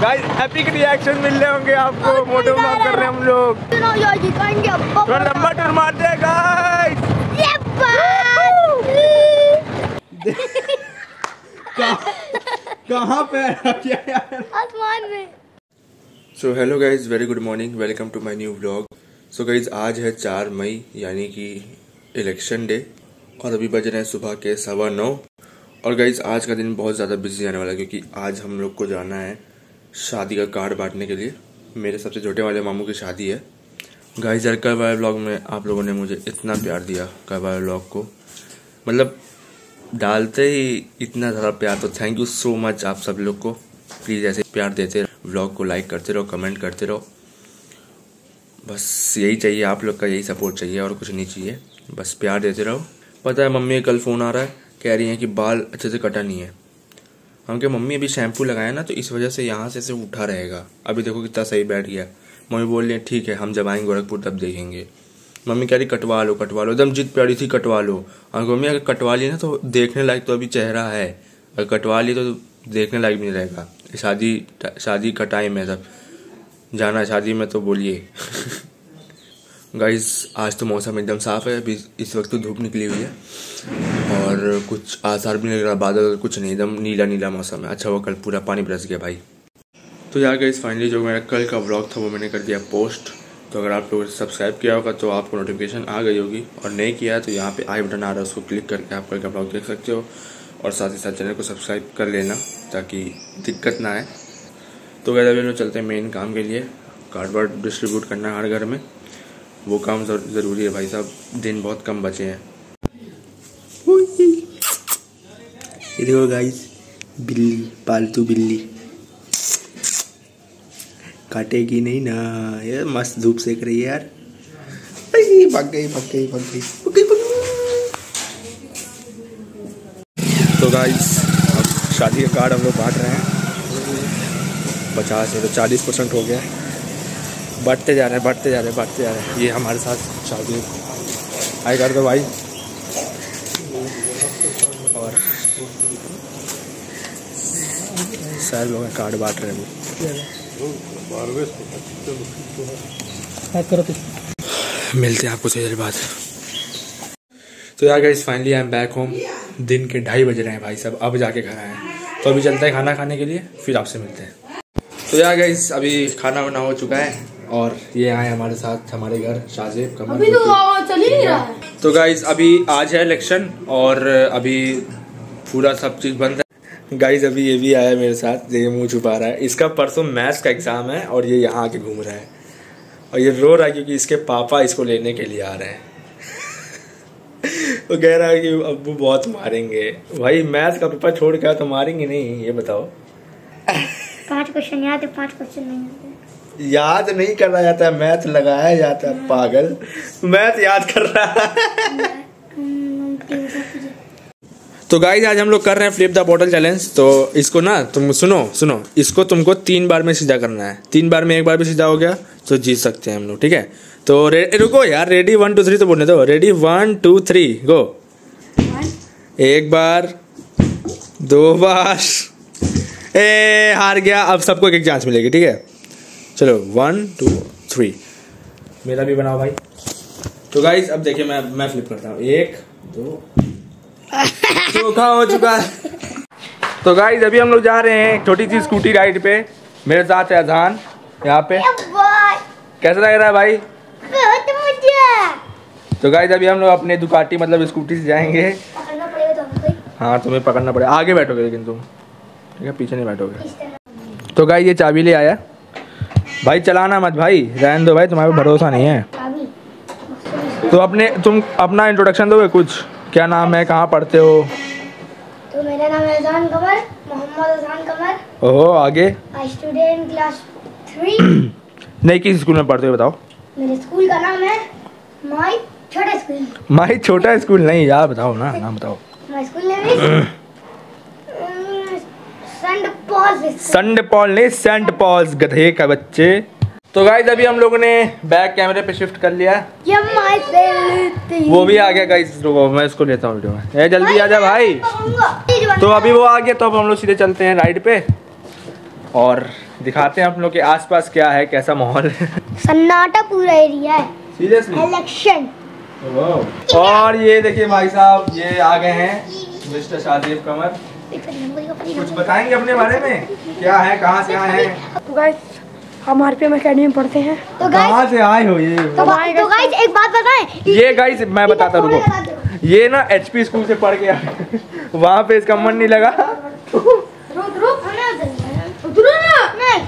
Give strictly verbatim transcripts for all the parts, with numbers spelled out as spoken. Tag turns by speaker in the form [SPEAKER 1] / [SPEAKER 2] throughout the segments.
[SPEAKER 1] Guys epic reaction मिल रहे होंगे आपको। मोटो माफ कर रहे हैं हम लोग। थोड़ा लंबा टूर मारते हैं गाइस। कहाँ पे आसमान में। So hello guys, very good morning, welcome to my new vlog. So guys आज है चार मई यानी कि इलेक्शन डे और अभी बज रहे हैं सुबह के सवा नौ। और गाइज आज का दिन बहुत ज़्यादा बिजी जाने वाला है क्योंकि आज हम लोग को जाना है शादी का कार्ड बांटने के लिए। मेरे सबसे छोटे वाले मामू की शादी है। गाइज यार कल वाले व्लॉग में आप लोगों ने मुझे इतना प्यार दिया, कल वाले व्लॉग को मतलब डालते ही इतना ज़्यादा प्यार, तो थैंक यू सो मच आप सब लोग को। प्लीज़ ऐसे प्यार देते रहो, व्लॉग को लाइक करते रहो, कमेंट करते रहो। बस यही चाहिए, आप लोग का यही सपोर्ट चाहिए और कुछ नहीं चाहिए, बस प्यार देते रहो। पता है मम्मी का कल फ़ोन आ रहा है, कह रही हैं कि बाल अच्छे से कटा नहीं है। हम क्या मम्मी अभी शैम्पू लगाया ना तो इस वजह से यहाँ से ऐसे उठा रहेगा। अभी देखो कितना सही बैठ गया। मम्मी बोल रही है ठीक है हम जब आएंगे गोरखपुर तब देखेंगे। मम्मी कह रही कटवा लो कटवा लो, एकदम जिद प्यारी थी कटवा लो। और मम्मी अगर कटवा ली ना तो देखने लायक तो अभी चेहरा है, अगर कटवा ली तो देखने लायक भी नहीं रहेगा। शादी शादी का टाइम है, सब जाना शादी में तो बोलिए। गाइस आज तो मौसम एकदम साफ है, अभी इस वक्त तो धूप निकली हुई है और कुछ आसार भी नहीं लग रहा, बादल कुछ नहीं, एकदम नीला नीला मौसम है। अच्छा वो कल पूरा पानी बरस गया भाई। तो यार गाइस फाइनली जो मेरा कल का व्लॉग था वो मैंने कर दिया पोस्ट। तो अगर आप लोगों ने सब्सक्राइब किया होगा तो आपको नोटिफिकेशन आ गई होगी, और नहीं किया है तो यहाँ पे आई बटन आ रहा है, उसको क्लिक करके आप कल का व्लॉग देख सकते हो। और साथ ही साथ चैनल को सब्सक्राइब कर लेना ताकि दिक्कत ना आए। तो गाइस अभी लोग चलते हैं मेन काम के लिए, कार्ड वार्ड डिस्ट्रीब्यूट करना है हर घर में, वो काम ज़रूरी है भाई साहब, दिन बहुत कम बचे हैं। ये देखो गाइस बिल्ली, पालतू बिल्ली काटेगी नहीं ना, ये मस्त धूप सेक रही है यार। भाग गई भाग गई भाग गई भाग गई भाग गई। तो गाइस अब शादी का कार्ड हम लोग बांट रहे हैं। पचास है तो चालीस परसेंट हो गया, बढ़ते जा रहे हैं बढ़ते जा रहे हैं बढ़ते जा रहे हैं। ये हमारे साथ शादी आई कर दो भाई। और सारे लोग कार्ड बांट रहे हैं। मिलते हैं आपको थोड़ी देर बाद। तो यार guys finally I am back home. दिन के ढाई बज रहे हैं भाई साहब, अब जाके घर आए हैं। तो अभी चलते हैं खाना खाने के लिए, फिर आपसे मिलते हैं। तो यार गाइस अभी खाना वाना हो चुका है और ये आए हमारे साथ हमारे घर शाहजेब कमल। अभी तो चल ही नहीं रहा है। तो गाइस अभी आज है इलेक्शन और अभी पूरा सब चीज बंद है। गाइस अभी ये भी आया मेरे साथ, ये मुंह छुपा रहा है। इसका परसों मैथ्स का एग्जाम है और ये यहाँ आके घूम रहा है और ये रो रहा है क्योंकि इसके पापा इसको लेने के लिए आ रहे हैं। वो कह रहा है कि अब्बू बहुत मारेंगे। भाई मैथ्स का पेपर छोड़ के तो मारेंगे नहीं, ये बताओ।
[SPEAKER 2] पांच क्वेश्चन याद है, पांच क्वेश्चन नहीं
[SPEAKER 1] याद नहीं करना जाता है, मैथ लगाया जाता है। पागल मैथ याद कर रहा है। तो गाइस आज हम लोग कर रहे हैं फ्लिप द बॉटल चैलेंज। तो इसको ना तुम सुनो सुनो इसको तुमको तीन बार में सीधा करना है। तीन बार में एक बार भी सीधा हो गया तो जीत सकते हैं हम लोग, ठीक है। तो रुको यार, रेडी वन टू थ्री तो बोलने दो। Ready one two three go. एक बार, दो बार, ए हार गया। अब सबको एक एक चांस मिलेगी, ठीक है। चलो वन टू थ्री, मेरा भी बनाओ भाई। तो गाइस अब देखिए मैं मैं फ्लिप करता हूँ। एक दो, चौथा हो चुका है। तो गाइस अभी हम लोग जा रहे हैं छोटी सी स्कूटी राइड पे। मेरे साथ है अजान यहाँ पे। कैसा लग रहा है भाई? बहुत मजा। तो गाइस अभी हम लोग अपने दुकाटी मतलब स्कूटी से जाएंगे। पकड़ना पड़ेगा तुमको। हाँ तुम्हें पकड़ना पड़ेगा, आगे बैठोगे लेकिन तुम, ठीक है, पीछे नहीं बैठोगे। तो गाइस ये चाबी ले आया भाई, चलाना मत भाई, रहने दो भाई, तुम्हारे भरोसा नहीं है। तो अपने तुम अपना इंट्रोडक्शन दोगे कुछ, क्या नाम है, कहाँ पढ़ते हो?
[SPEAKER 2] तो मेरा नाम है अजान कमर, मोहम्मद अजान कमर।
[SPEAKER 1] ओहो आगे?
[SPEAKER 2] I student class three.
[SPEAKER 1] नहीं किस स्कूल में पढ़ते हो बताओ?
[SPEAKER 2] मेरे स्कूल का नाम है माई छोटा स्कूल।
[SPEAKER 1] माई छोटा स्कूल नहीं यार, बताओ ना नाम बताओ।
[SPEAKER 2] My school name is Saint Paul's.
[SPEAKER 1] Saint Paul नहीं सेंट पॉल्स, गधे का बच्चे। तो गाइस अभी हम लोगों ने बैक कैमरे पे शिफ्ट कर लिया।
[SPEAKER 2] ये माय फेवरेट।
[SPEAKER 1] वो भी आ गया गाइस, रुको मैं इसको लेता हूँ वीडियो में। ए जल्दी आ जा भाई। तो अभी वो आ गया तो अब हम लोग सीधे चलते हैं राइड पे और दिखाते हैं आप लोग के आसपास क्या है, कैसा माहौल है।
[SPEAKER 2] सन्नाटा पूरा एरिया है।
[SPEAKER 1] Seriously
[SPEAKER 2] election.
[SPEAKER 1] और ये देखिए भाई साहब, ये आ गए हैं मिस्टर शाहजेब कमर। कुछ बताएंगे अपने बारे में, क्या है, कहाँ से आए हैं?
[SPEAKER 3] तो गाइस हम आरपीएम एकेडमी में पढ़ते हैं।
[SPEAKER 2] तो
[SPEAKER 1] कहाँ से आए हो ये?
[SPEAKER 2] तो, तो गाइस एक बात बताएं।
[SPEAKER 1] ये गाइस मैं बताता हूँ, रुको। ये ना एचपी स्कूल से पढ़ के आए, वहाँ पे इसका मन नहीं लगा।
[SPEAKER 2] रुक रुक उतरो ना। नहीं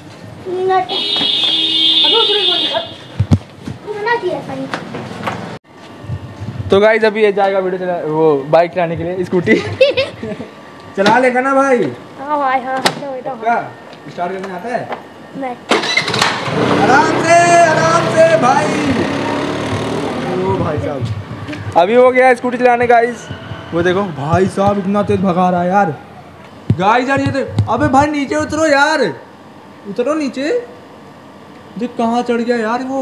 [SPEAKER 1] तो गाइस अभी ये जाएगा वीडियो चला, वो बाइक चलाने के लिए, स्कूटी चला लेगा ना भाई?
[SPEAKER 3] हाँ भाई हाँ।
[SPEAKER 1] क्या स्टार्ट करने आता है?
[SPEAKER 3] नहीं।
[SPEAKER 1] आराम से आराम से भाई। ओ भाई साहब अभी हो गया स्कूटी चलाने गाइस। वो देखो भाई साहब इतना तेज भगा रहा है यार। गाइस यार ये तो, अबे भाई नीचे उतरो यार, उतरो नीचे। देख कहाँ चढ़ गया यार वो।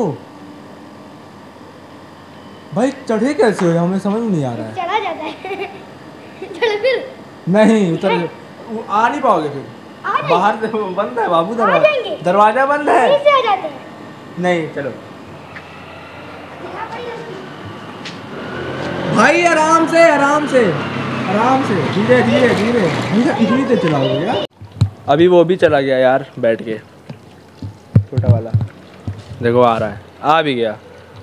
[SPEAKER 1] भाई चढ़े कैसे हो, हमें समझ में नहीं आ रहा है।
[SPEAKER 2] चला जाता है। चलो फिर।
[SPEAKER 1] नहीं उतर, आ नहीं पाओगे फिर। बाहर बंद है बाबू, दरवाजा दरवाजा बंद है।
[SPEAKER 2] कैसे आ जाते हैं?
[SPEAKER 1] नहीं चलो भाई, आराम से आराम से आराम से, धीरे धीरे धीरे धीरे धीरे चलाओगे यार। अभी वो भी चला गया यार बैठ के, छोटा वाला देखो आ रहा है, आ भी गया।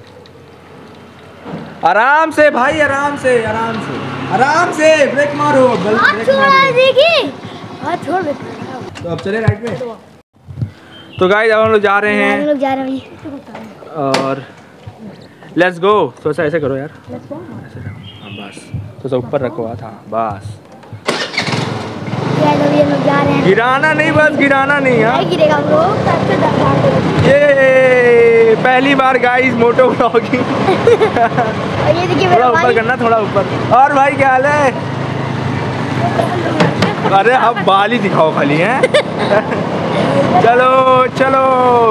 [SPEAKER 1] आराम से भाई, आराम से आराम से आराम से, ब्रेक मारो।
[SPEAKER 2] हाथ छोड़ा देखिए, हाथ छोड़ दे।
[SPEAKER 1] तो अब चले राइट में। तो गाइस अब हम लोग जा रहे हैं,
[SPEAKER 2] हम लोग जा रहे हैं
[SPEAKER 1] और लेट्स गो। तो ऐसा ऐसे करो यार, ऐसे हाँ बस, तो सब ऊपर रखो हाथ, हाँ बस।
[SPEAKER 2] ये लोग जा रहे हैं।
[SPEAKER 1] गिराना नहीं, बस गिराना नहीं। हाँ
[SPEAKER 2] गिरेगा ब्रो।
[SPEAKER 1] ये पहली बार गाइस मोटो व्लॉगिंग।
[SPEAKER 2] और ये देखिए
[SPEAKER 1] थोड़ा ऊपर करना, थोड़ा ऊपर। और भाई क्या हाल है? अरे अब बाल ही दिखाओ खाली हैं। चलो चलो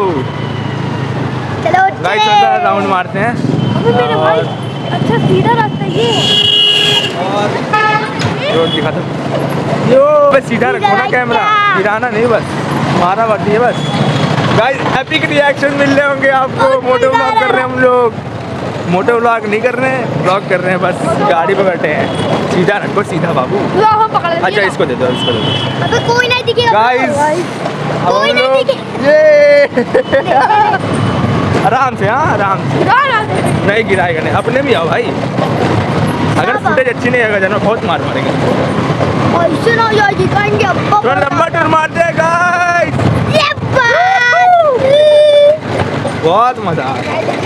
[SPEAKER 2] चलो
[SPEAKER 1] गाइस राउंड मारते हैं।
[SPEAKER 3] अबे मेरे भाई अच्छा सीधा रास्ता ये।
[SPEAKER 1] और रोड दिखा दो यो, बस सीधा रखो ना कैमरा, गिराना नहीं, बस मारा बढ़ती है बस। गाइस एपिक रिएक्शन मिल रहे होंगे आपको। मोटो व्लॉग कर रहे हैं हम लोग, मोटो व्लॉग नहीं कर रहे हैं, व्लॉग कर रहे हैं बस। गाड़ी पे बैठे हैं, सीधा रखो सीधा बाबू। अच्छा इसको दे दो, इसको दे दो।
[SPEAKER 2] अबे कोई नहीं दिखेगा
[SPEAKER 1] गाइस
[SPEAKER 2] कोई नहीं दिखेगा।
[SPEAKER 1] ये आराम से, हाँ आराम से, नहीं गिराएगा नहीं। अपने भी आओ भाई, अगर फुटेज अच्छी नहीं आएगा जाना बहुत मार मारेंगे।
[SPEAKER 2] ऐसे ना यार दिखाएंगे अब्बा।
[SPEAKER 1] थोड़ा लंबा टूर मारते हैं गाइस,
[SPEAKER 2] ये बात
[SPEAKER 1] बहुत मजा आ रहा है।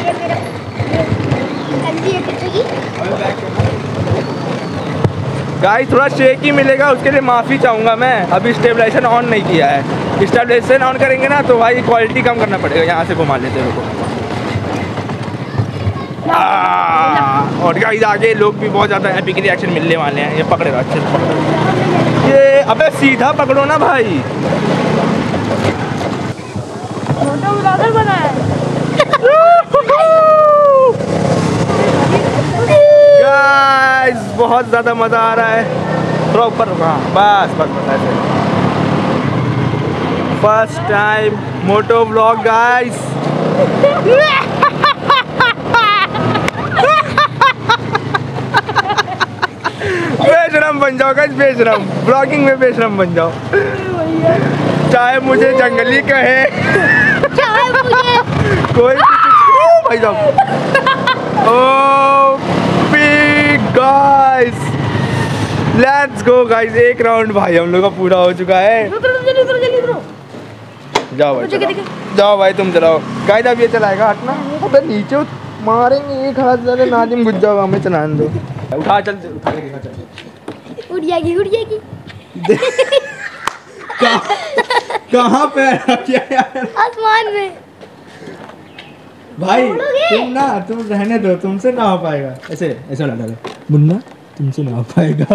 [SPEAKER 1] गाइस थोड़ा शेक ही मिलेगा, उसके लिए माफ़ी चाहूँगा मैं। अभी स्टेबलाइजेशन ऑन नहीं किया है, स्टेबलाइजेशन ऑन करेंगे ना तो भाई क्वालिटी कम करना पड़ेगा। यहाँ से घुमा लेते हैं रुको। और गाइस आगे लोग भी बहुत ज़्यादा एपिक रिएक्शन मिलने वाले हैं। ये पकड़ेगा अच्छे से, पकड़ो ये। अबे सीधा पकड़ो ना भाई।
[SPEAKER 3] मोटो व्लॉगर बना है।
[SPEAKER 1] गाइस बहुत ज़्यादा मज़ा आ रहा है। थोड़ा ऊपर रुका, बस बस बस ऐसे। First time moto vlog guys. बेशरम बन जाओ गाइस, बेशरम ब्लॉगिंग में बेशरम बन जाओ। चाहे मुझे जंगली कहे,
[SPEAKER 2] चाहे मुझे
[SPEAKER 1] कोई भी कुछ भाई साहब। Oh big guys, let's go guys. एक राउंड भाई हम लोग का पूरा हो चुका है। जाओ भाई चलाओ, जाओ भाई तुम चलाओ। गाइस अब ये चलाएगा, हटना। अबे नीचे मारेंगे एक हाथ से, नाजिम घुस जाओ, हमें चलाने दो। उठा चल, उठा के दिखा चल।
[SPEAKER 2] उड़ जाएगी उड़ जाएगी।
[SPEAKER 1] कहाँ पे रखा यार?
[SPEAKER 2] आसमान में
[SPEAKER 1] भाई तुम ना, तुम रहने दो, तुमसे ना हो पाएगा। ऐसे ऐसा डालो मुन्ना, तुमसे ना हो पाएगा।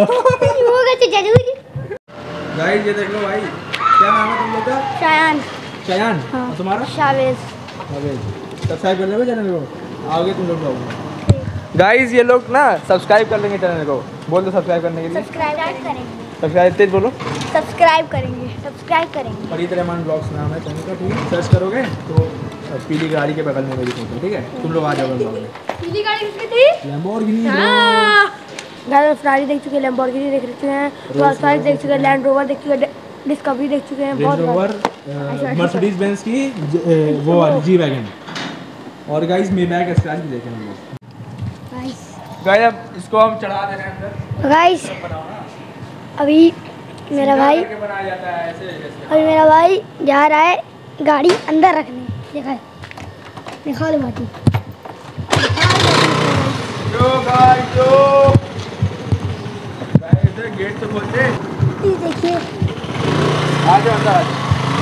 [SPEAKER 1] गाइस ये देख लो भाई, क्या नाम है तुम लोग का?
[SPEAKER 2] शायान।
[SPEAKER 1] शायान।
[SPEAKER 2] हाँ।
[SPEAKER 1] और तुम्हारा?
[SPEAKER 2] शावेज।
[SPEAKER 1] सब्सक्राइब कर लेंगे चैनल को, आओगे तुम लोग आओगे। गाइस ये लोग ना सब्सक्राइब कर लेंगे चैनल को, बोल दो सब्सक्राइब करने के लिए।
[SPEAKER 2] सब्सक्राइब करेंगे।
[SPEAKER 1] सब्सक्राइब तेज बोलो।
[SPEAKER 2] सब्सक्राइब करेंगे सब्सक्राइब करेंगे।
[SPEAKER 1] फरीद रहमान ब्लॉग्स नाम है चैनल का, ठीक है, सर्च करोगे तो पीली गाड़ी के बगल में मेरी फोटो, ठीक है, तुम लोग आ जाओ ब्लॉग में।
[SPEAKER 3] पीली गाड़ी किसकी थी?
[SPEAKER 1] लैम्बोर्गिनी।
[SPEAKER 3] गाइस फरारी देख चुके हैं, लैम्बोर्गिनी देख चुके हैं, रोल्स रॉयस देख चुके हैं, लैंड रोवर देख चुके हैं, डिस्कवरी देख चुके हैं, बहुत
[SPEAKER 1] रोवर, मर्सिडीज बेंज की वो वाली जी वैगन, और गाइस मेबैक एस्ट्राज भी देखे हम लोग।
[SPEAKER 2] गाइस
[SPEAKER 1] गाइस अब इसको हम चढ़ा दे रहे हैं अंदर।
[SPEAKER 2] गाइस अभी मेरा भाई
[SPEAKER 1] बनाया जाता है ऐसे जैसे।
[SPEAKER 2] अभी मेरा भाई जा रहा है गाड़ी अंदर रखने। देखा दिखा दो माटी।
[SPEAKER 1] जो गाइस जो गाइस गेट तो खोल दे।
[SPEAKER 2] ये देखिए
[SPEAKER 1] आ जाओ अंदर आ जाओ।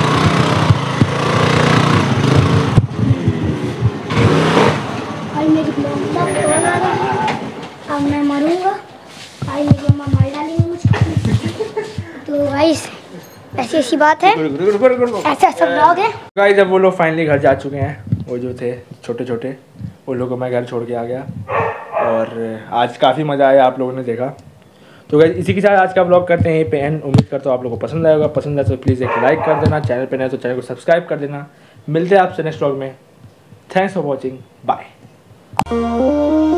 [SPEAKER 2] भाई मेरी मम्मा फोन आ रहा है, अब मैं मरूंगा। भाई मेरी मम्मा मार डालेंगी मुझे। तो गाइस ऐसी ऐसी बात है, ऐसा ऐसा ब्लॉग है।
[SPEAKER 1] गाइस अब वो लोग फाइनली घर जा चुके हैं, वो जो थे छोटे छोटे वो लोगों को मैं घर छोड़ के आ गया, और आज काफ़ी मज़ा आया, आप लोगों ने देखा। तो गाइस इसी के साथ आज का ब्लॉग करते हैं यहीं पे एंड। उम्मीद करता हूँ आप लोगों को पसंद आएगा, पसंद आए तो प्लीज़ एक लाइक कर देना, चैनल पे नए तो चैनल को सब्सक्राइब कर देना। मिलते हैं आपसे नेक्स्ट ब्लॉग में। Thanks for watching, bye.